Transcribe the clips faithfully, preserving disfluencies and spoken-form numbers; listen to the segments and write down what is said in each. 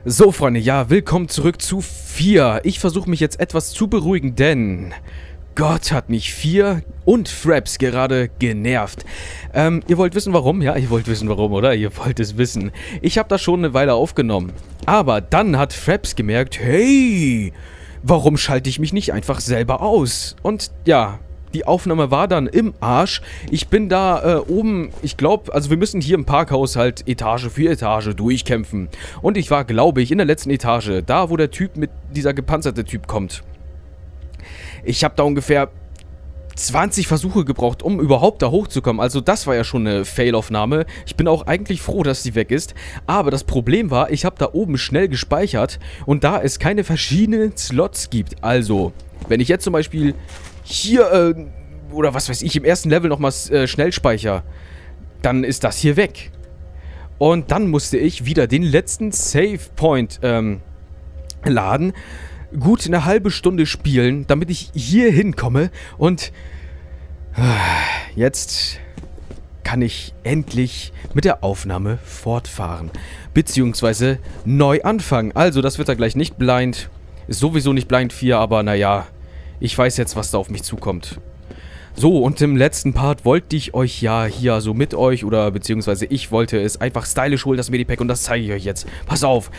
So, Freunde, ja, willkommen zurück zu vier. Ich versuche mich jetzt etwas zu beruhigen, denn Gott hat mich vier und Fraps gerade genervt. Ähm, ihr wollt wissen, warum? Ja, ihr wollt wissen, warum, oder? Ihr wollt es wissen. Ich habe das schon eine Weile aufgenommen. Aber dann hat Fraps gemerkt, hey, warum schalte ich mich nicht einfach selber aus? Und ja, die Aufnahme war dann im Arsch. Ich bin da äh, oben, ich glaube, also wir müssen hier im Parkhaus halt Etage für Etage durchkämpfen. Und ich war, glaube ich, in der letzten Etage, da wo der Typ mit dieser gepanzerte Typ kommt. Ich habe da ungefähr zwanzig Versuche gebraucht, um überhaupt da hochzukommen. Also das war ja schon eine Fail-Aufnahme. Ich bin auch eigentlich froh, dass die weg ist. Aber das Problem war, ich habe da oben schnell gespeichert und da es keine verschiedenen Slots gibt. Also, wenn ich jetzt zum Beispiel hier, äh, oder was weiß ich, im ersten Level nochmal äh, schnell speicher, dann ist das hier weg. Und dann musste ich wieder den letzten Save Point ähm, laden, gut eine halbe Stunde spielen, damit ich hier hinkomme und äh, jetzt kann ich endlich mit der Aufnahme fortfahren, beziehungsweise neu anfangen. Also das wird da gleich nicht blind, ist sowieso nicht blind vier, aber naja, ich weiß jetzt, was da auf mich zukommt. So, und im letzten Part wollte ich euch ja hier so mit euch, oder beziehungsweise ich wollte es einfach stylisch holen, das Medipack, und das zeige ich euch jetzt. Pass auf.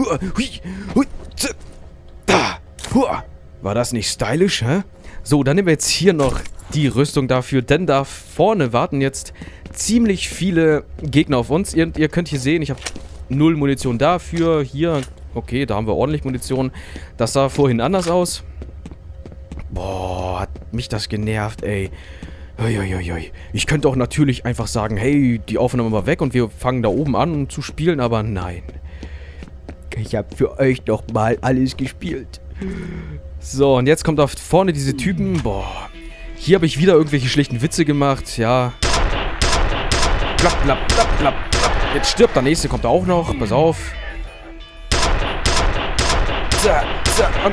War das nicht stylisch, hä? So, dann nehmen wir jetzt hier noch die Rüstung dafür, denn da vorne warten jetzt ziemlich viele Gegner auf uns. Ihr, ihr könnt hier sehen, ich habe null Munition dafür. Hier, okay, da haben wir ordentlich Munition. Das sah vorhin anders aus. Boah, hat mich das genervt, ey. Uiuiui. Ich könnte auch natürlich einfach sagen, hey, die Aufnahme war weg und wir fangen da oben an zu spielen, aber nein. Ich habe für euch doch mal alles gespielt. So, und jetzt kommt da vorne diese Typen. Boah. Hier habe ich wieder irgendwelche schlechten Witze gemacht, ja. Plapp, plapp, plapp, plapp, plapp. Jetzt stirbt der nächste, kommt auch noch. Pass auf. Zack, zack, und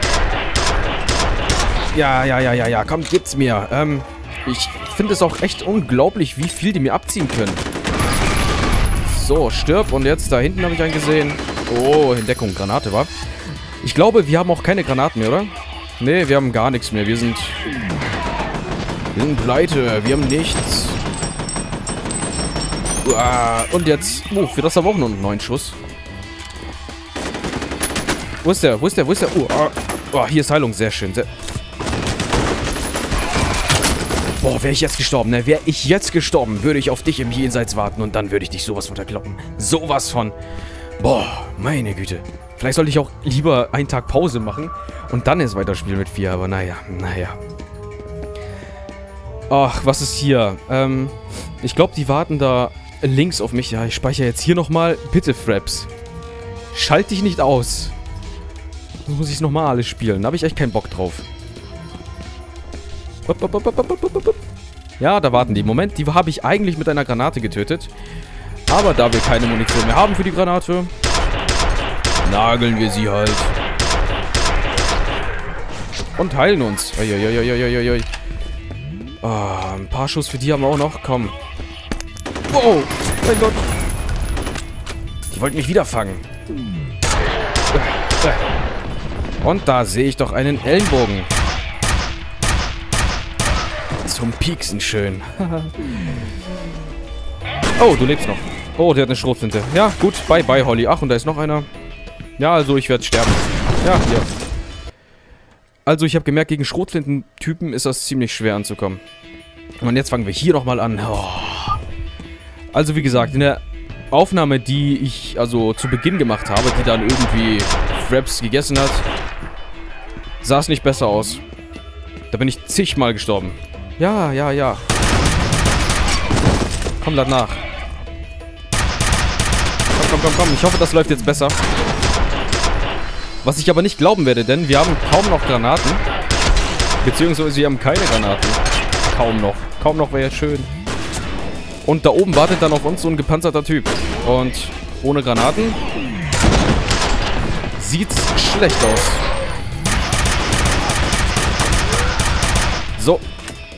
Ja, ja, ja, ja, ja, komm, gibt's mir. Ähm, ich finde es auch echt unglaublich, wie viel die mir abziehen können. So, stirb. Und jetzt da hinten habe ich einen gesehen. Oh, Entdeckung, Granate, wa? Ich glaube, wir haben auch keine Granaten mehr, oder? Nee, wir haben gar nichts mehr. Wir sind... Wir sind pleite. Wir haben nichts. Uah, und jetzt... Oh, für das haben wir auch nur einen neuen Schuss. Wo ist der? Wo ist der? Wo ist der? Oh, oh, hier ist Heilung. Sehr schön. Sehr Boah, wäre ich jetzt gestorben, ne? Wäre ich jetzt gestorben, würde ich auf dich im Jenseits warten und dann würde ich dich sowas von verkloppen. Sowas von. Boah, meine Güte. Vielleicht sollte ich auch lieber einen Tag Pause machen und dann erst weiterspielen mit vier, aber naja, naja. Ach, was ist hier? Ähm, ich glaube, die warten da links auf mich. Ja, ich speichere jetzt hier nochmal. Bitte, Fraps. Schalt dich nicht aus. Sonst muss ich es nochmal alles spielen. Da habe ich echt keinen Bock drauf. Ja, da warten die. Moment, die habe ich eigentlich mit einer Granate getötet. Aber da wir keine Munition mehr haben für die Granate, nageln wir sie halt. Und heilen uns. Uiuiuiuiui. Ah, ein paar Schuss für die haben wir auch noch. Komm. Wow, mein Gott. Die wollten mich wieder fangen. Und da sehe ich doch einen Ellenbogen. Zum Pieksen schön. Oh, du lebst noch. Oh, der hat eine Schrotflinte. Ja, gut. Bye, bye, Holly. Ach, und da ist noch einer. Ja, also ich werde sterben. Ja, hier. Also ich habe gemerkt, gegen Schrotflinten-Typen ist das ziemlich schwer anzukommen. Und jetzt fangen wir hier nochmal an. Oh. Also wie gesagt, in der Aufnahme, die ich also zu Beginn gemacht habe, die dann irgendwie Fraps gegessen hat, sah es nicht besser aus. Da bin ich zigmal gestorben. Ja, ja, ja. Komm, lad nach. Komm, komm, komm, komm. Ich hoffe, das läuft jetzt besser. Was ich aber nicht glauben werde, denn wir haben kaum noch Granaten. Beziehungsweise wir haben keine Granaten. Kaum noch. Kaum noch wäre ja schön. Und da oben wartet dann auf uns so ein gepanzerter Typ. Und ohne Granaten sieht's schlecht aus. So.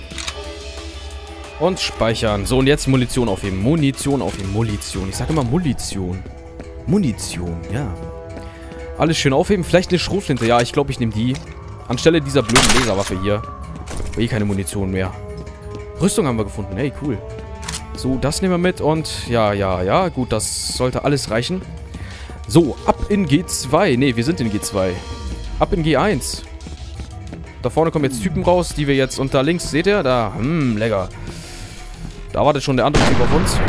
Und speichern. So, und jetzt Munition aufheben. Munition aufheben. Munition. Ich sage immer Munition. Munition, ja. Alles schön aufheben. Vielleicht eine Schrotflinte. Ja, ich glaube, ich nehme die. Anstelle dieser blöden Laserwaffe hier. Aber eh keine Munition mehr. Rüstung haben wir gefunden. Hey, cool. So, das nehmen wir mit. Und ja, ja, ja. Gut, das sollte alles reichen. So, ab in G zwei. Ne, wir sind in G zwei. Ab in G eins. Da vorne kommen jetzt Typen raus, die wir jetzt... Und da links, seht ihr? Da, hm, lecker. Da wartet schon der andere Typ auf uns.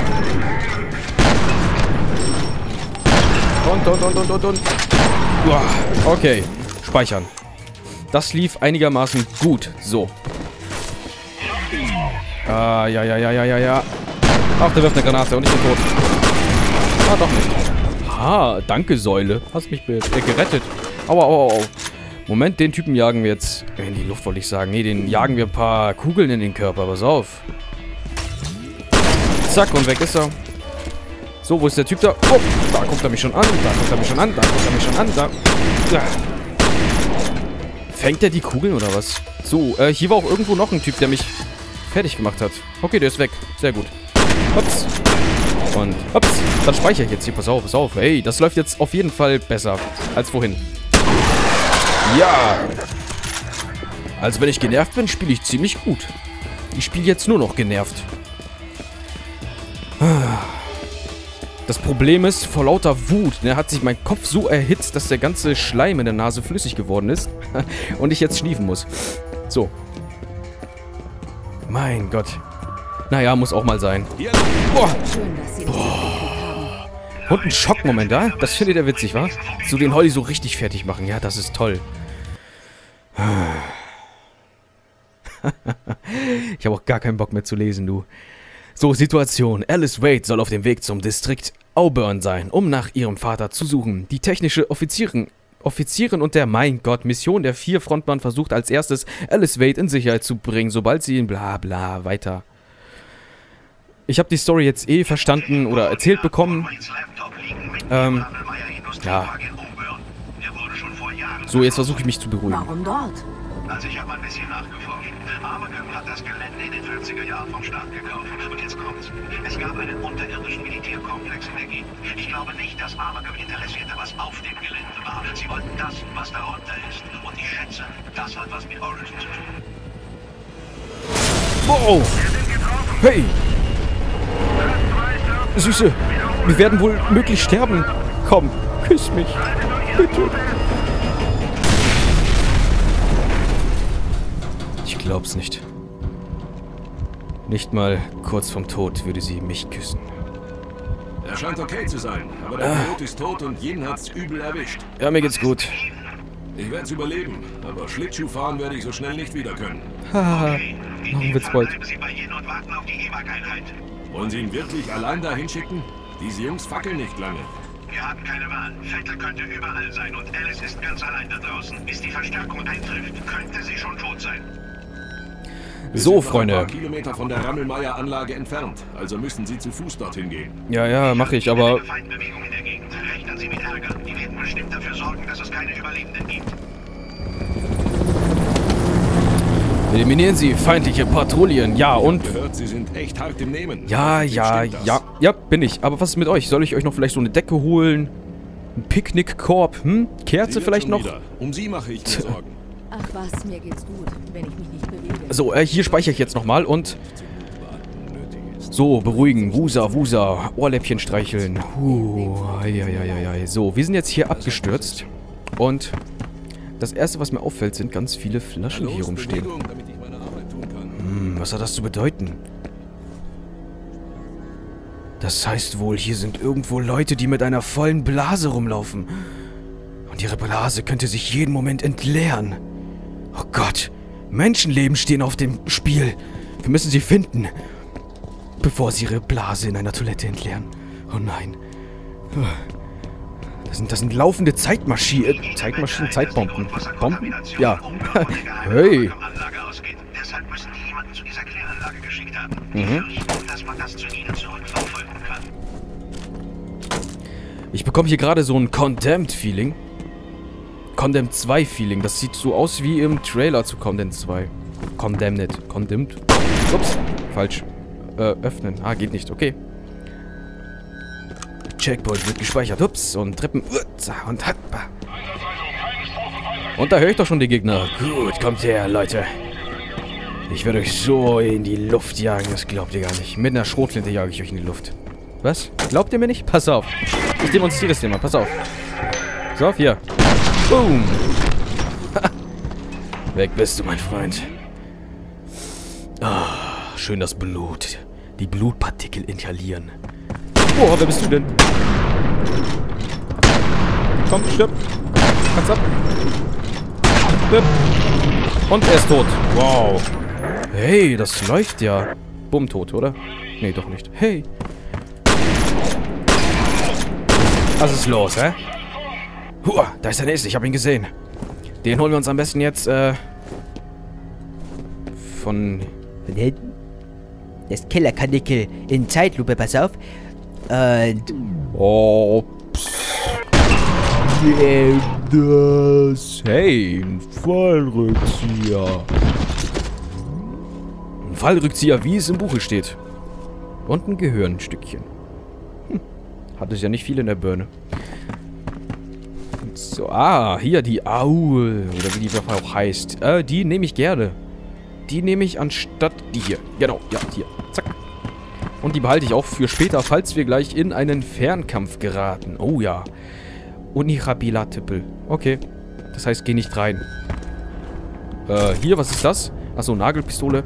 Und, und, und, und, und, und. Uah, okay, speichern. Das lief einigermaßen gut. So. Ah, ja, ja, ja, ja, ja, ja. Ach, der wirft eine Granate und ich bin tot. Ah, doch nicht. Ah, danke, Säule. Hast mich äh, gerettet. Aua, aua, aua. Moment, den Typen jagen wir jetzt... In die Luft wollte ich sagen. Nee, den jagen wir ein paar Kugeln in den Körper. Pass auf. Zack, und weg ist er. So, wo ist der Typ da? Oh, da guckt er mich schon an. Da guckt er mich schon an. Da guckt er mich schon an. Da. Ja. Fängt er die Kugeln oder was? So, äh, hier war auch irgendwo noch ein Typ, der mich fertig gemacht hat. Okay, der ist weg. Sehr gut. Hops. Und hops. Dann speichere ich jetzt hier. Pass auf, pass auf. Hey, das läuft jetzt auf jeden Fall besser als vorhin. Ja. Also wenn ich genervt bin, spiele ich ziemlich gut. Ich spiele jetzt nur noch genervt. Das Problem ist, vor lauter Wut, ne, hat sich mein Kopf so erhitzt, dass der ganze Schleim in der Nase flüssig geworden ist. Und ich jetzt schniefen muss. So. Mein Gott. Naja, muss auch mal sein. Boah. Boah. Und ein Schockmoment, da? Das findet er witzig, wa? So den Holly so richtig fertig machen. Ja, das ist toll. Ich habe auch gar keinen Bock mehr zu lesen, du. So, Situation. Alice Wade soll auf dem Weg zum Distrikt Auburn sein, um nach ihrem Vater zu suchen. Die technische Offizierin, Offizierin und der, mein Gott, Mission der vier Frontmann versucht als erstes, Alice Wade in Sicherheit zu bringen, sobald sie ihn bla bla weiter. Ich habe die Story jetzt eh verstanden oder erzählt bekommen. Ähm, ja. So, jetzt versuche ich mich zu beruhigen. Warum dort? Also ich habe ein bisschen nachgeforscht. Armageddon hat das Gelände in den vierziger Jahren vom Staat gekauft. Und jetzt kommt's. Es gab einen unterirdischen Militärkomplex in der Gegend. Ich glaube nicht, dass Armageddon interessierte, was auf dem Gelände war. Sie wollten das, was darunter ist. Und ich schätze, das hat was mit Origin zu tun. Wow! Hey! Süße, wir werden wohl möglich sterben. Komm, küss mich. Bitte. Ich glaub's nicht. Nicht mal kurz vorm Tod würde sie mich küssen. Er scheint okay zu sein, aber der Pilot ist tot und jeden hat's übel erwischt. Ja, mir geht's gut. Ich werd's überleben, aber Schlittschuh fahren werde ich so schnell nicht wieder können. Haha, noch ein Witzbold. Bleiben Sie bei Ihnen und warten auf die E W A G-Einheit. Wollen Sie ihn wirklich allein dahin schicken? Diese Jungs fackeln nicht lange. Wir haben keine Wahl. Vettel könnte überall sein und Alice ist ganz allein da draußen. Bis die Verstärkung eintrifft, könnte sie schon tot sein. Wir So, sind noch Freunde. ein paar Kilometer von der Rammelmeier-Anlage entfernt, also müssen Sie zu Fuß dorthin gehen. Ja, ja, mache ich, aber... Eine Feindbewegung in der Gegend. Rechnen Sie mit Ärger. Die werden bestimmt dafür sorgen, dass es keine Überlebenden gibt. Eliminieren Sie feindliche Patrouillen. Ja, und... Ich hab gehört, Sie sind echt hart im Nehmen. Ja, ja, Stimmt das? ja. Ja, bin ich. Aber was ist mit euch? Soll ich euch noch vielleicht so eine Decke holen? Ein Picknickkorb? Hm? Sie Kerze wird vielleicht schon noch? wieder. Um Sie mache ich mir Sorgen. Ach was, mir geht's gut, wenn ich mich nicht bewege. So, äh, hier speichere ich jetzt nochmal und... So, beruhigen. Wusa, Wusa. Ohrläppchen streicheln. Huh. Ja, ja, ja, ja. So, wir sind jetzt hier abgestürzt. Und das Erste, was mir auffällt, sind ganz viele Flaschen, die hier rumstehen. Bewegung, damit ich meine Arbeit tun kann. Hm, was hat das zu bedeuten? Das heißt wohl, hier sind irgendwo Leute, die mit einer vollen Blase rumlaufen. Und ihre Blase könnte sich jeden Moment entleeren. Oh Gott, Menschenleben stehen auf dem Spiel. Wir müssen sie finden, bevor sie ihre Blase in einer Toilette entleeren. Oh nein. Das sind, das sind laufende Zeitmaschinen. Äh, Zeitmaschinen, Zeitbomben. Bomben? Ja. Hey. Deshalb müssen die jemanden zu dieser Kläranlage geschickt haben. Mhm. Ich fürchte, dass man das zu ihnen zurückverfolgen kann. Ich bekomme hier gerade so ein Condemned-Feeling. Condemned zwei Feeling. Das sieht so aus wie im Trailer zu Condemned zwei. Condemned. Condemned. Ups. Falsch. Äh, öffnen. Ah, geht nicht. Okay. Checkpoint wird gespeichert. Ups. Und Treppen. Und hat. Und da höre ich doch schon die Gegner. Gut, kommt her, Leute. Ich werde euch so in die Luft jagen. Das glaubt ihr gar nicht. Mit einer Schrotflinte jage ich euch in die Luft. Was? Glaubt ihr mir nicht? Pass auf. Ich demonstriere es dir mal. Pass auf. Pass auf, hier. Boom. Weg bist du, mein Freund. Ah, schön das Blut. Die Blutpartikel inhalieren. Boah, wer bist du denn? Komm, stirb. Kannst ab. Stirb. Und er ist tot. Wow. Hey, das läuft ja. Bumm, tot, oder? Nee, doch nicht. Hey. Was ist los, hä? Hua, da ist der nächste. Ich habe ihn gesehen. Den holen wir uns am besten jetzt, äh... Von... Von hinten. Das Killerkanickel in Zeitlupe, pass auf. Und... Oh, psst. Wer das? Hey, ein Fallrückzieher. Ein Fallrückzieher, wie es im Buche steht. Und ein Gehirnstückchen. Hm. Hat es ja nicht viel in der Birne. So, ah, hier die Aul. Oder wie die Waffe auch heißt. Äh, die nehme ich gerne. Die nehme ich anstatt die hier. Genau, ja, hier. Zack. Und die behalte ich auch für später, falls wir gleich in einen Fernkampf geraten. Oh ja. Unirabilar-Tippel. Okay. Das heißt, geh nicht rein. Äh, hier, was ist das? Achso, Nagelpistole.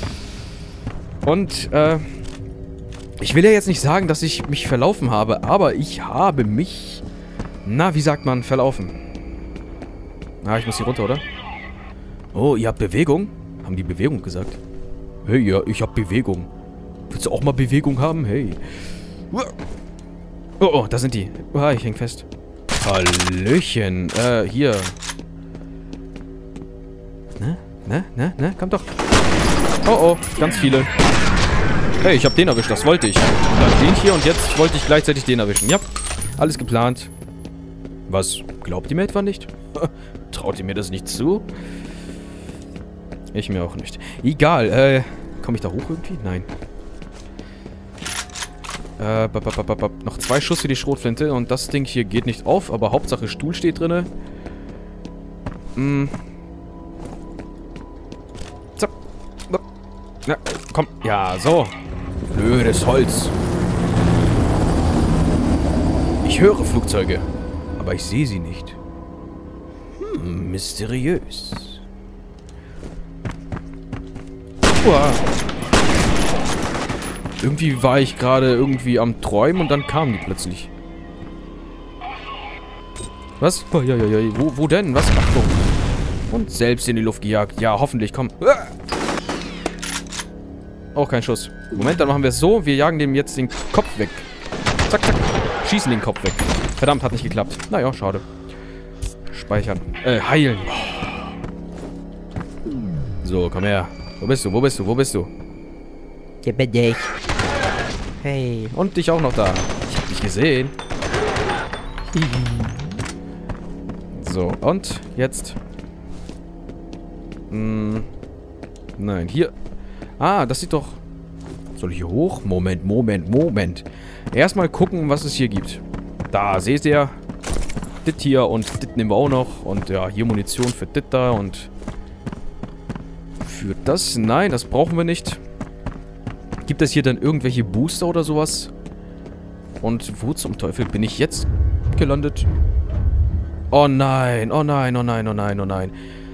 Und, äh... ich will ja jetzt nicht sagen, dass ich mich verlaufen habe, aber ich habe mich... Na, wie sagt man, verlaufen? Ah, ich muss hier runter, oder? Oh, ihr habt Bewegung? Haben die Bewegung gesagt? Hey, ja, ich hab Bewegung. Willst du auch mal Bewegung haben? Hey. Oh, oh, da sind die. Ah, ich häng fest. Hallöchen. Äh, hier. Ne? Ne? Ne? Ne? Komm doch. Oh, oh. Ganz viele. Hey, ich hab den erwischt. Das wollte ich. Dann den hier und jetzt wollte ich gleichzeitig den erwischen. Ja. Alles geplant. Was? Glaubt ihr mir etwa nicht? Traut ihr mir das nicht zu? Ich mir auch nicht. Egal. Äh, komme ich da hoch irgendwie? Nein. Äh, bap, bap, bap, bap. Noch zwei Schuss für die Schrotflinte und das Ding hier geht nicht auf, aber Hauptsache Stuhl steht drinne. Hm. Zack. Na, komm. Ja, so. Blödes Holz. Ich höre Flugzeuge, aber ich sehe sie nicht. Hm, mysteriös. Uah. Irgendwie war ich gerade irgendwie am Träumen und dann kamen die plötzlich. Was? Oh, ja, ja, ja. Wo, wo denn? Was? Achtung. Und selbst in die Luft gejagt. Ja, hoffentlich. Komm. Auch kein Schuss. Moment, dann machen wir es so. Wir jagen dem jetzt den Kopf weg. Zack, zack. Schießen den Kopf weg. Verdammt, hat nicht geklappt. Naja, schade. Speichern. Äh, heilen. So, komm her. Wo bist du? Wo bist du? Wo bist du? Hier bin ich. Hey. Und dich auch noch da. Ich hab dich gesehen. So, und jetzt. Hm. Nein, hier. Ah, das sieht doch... Soll ich hier hoch? Moment, Moment, Moment. Erstmal gucken, was es hier gibt. Da, seht ihr? Dit hier und dit nehmen wir auch noch. Und ja, hier Munition für dit da und... Für das? Nein, das brauchen wir nicht. Gibt es hier dann irgendwelche Booster oder sowas? Und wo zum Teufel bin ich jetzt gelandet? Oh nein, oh nein, oh nein, oh nein, oh nein.